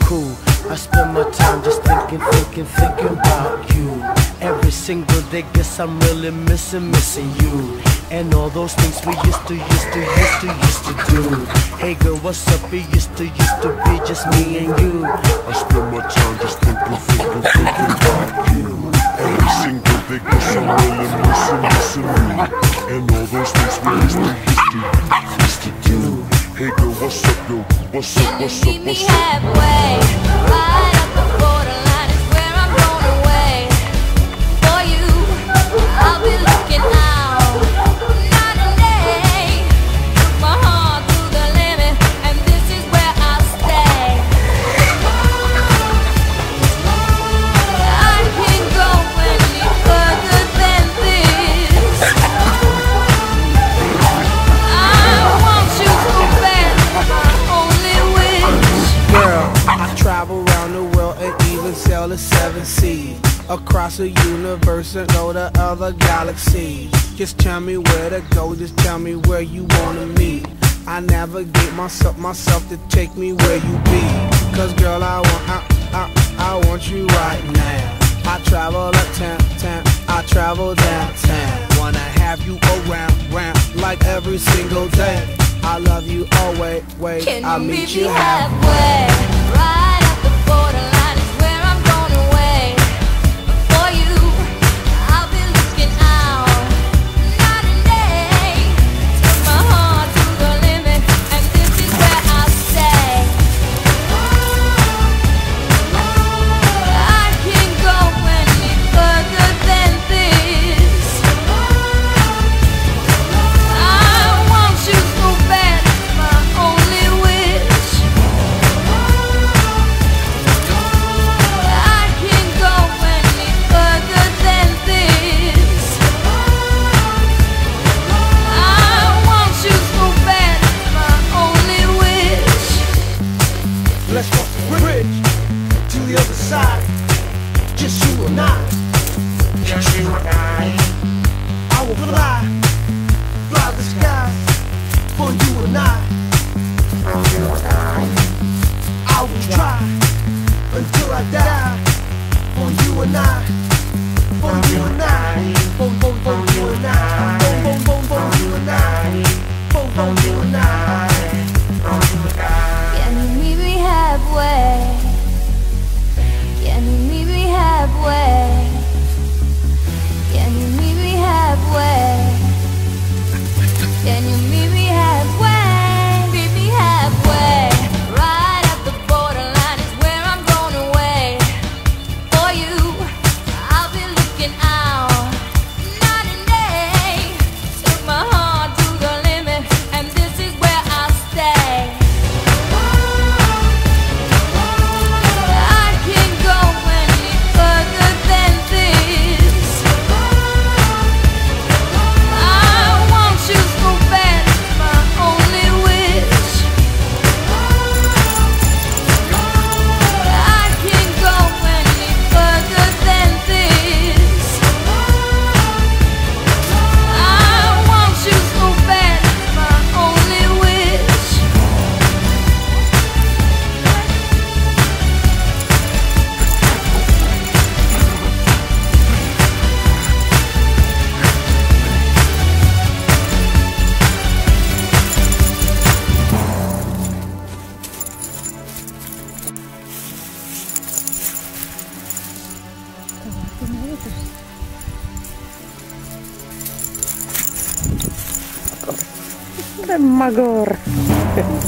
cool. I spend my time just thinking about you. Every single day, guess I'm really missing you. And all those things we used to do. Hey girl, what's up? It used to be just me and you. I spend my time just thinking about you. Every single day, guess I'm really missing you. And all those things we used to do. Hey girl, what's up, yo? What's up, what's up, Meet me what's up? halfway, right up the borderline is where I'm going away. For you, I'll be looking out night and day. Took my heart to the limit, and this is where I'll stay. I can't go any further than this. I want you so bad, my only wish. Girl, I travel around the world and even sail the 7 seas. Across the universe and go to other galaxies. Just tell me where to go, just tell me where you wanna meet. I navigate myself to take me where you be. Cause girl, I want you right now. I travel uptown, I travel downtown. Wanna have you around like every single day. I love you always, Can I'll you meet meet you me halfway. halfway? Right up the borderline is where I'm going away. For you, I'll be looking out night and day. Took my heart to the limit, and this is where I'll stay. I can't go any further than this. I want you so bad, my only wish. I can't go any further than this. I want you so bad, my only wish. Let's cross the bridge to the other side. Just you and I. Just you and I will fly the sky for you and I. I will try until I die for you and I. For you and I. For you and I. For you and I. For you and I. Can you meet me halfway? Can you meet me halfway? Can you meet me halfway? Can you meet me halfway? Meet me halfway. Right up the borderline is where I'm going away. For you, I'll be looking out night and day. Took my heart to the limit, and this is where I'll stay. I can't go any further than this. I want you so bad, my only wish. I can't go any further than this. I want you so bad, my only wish. Magor.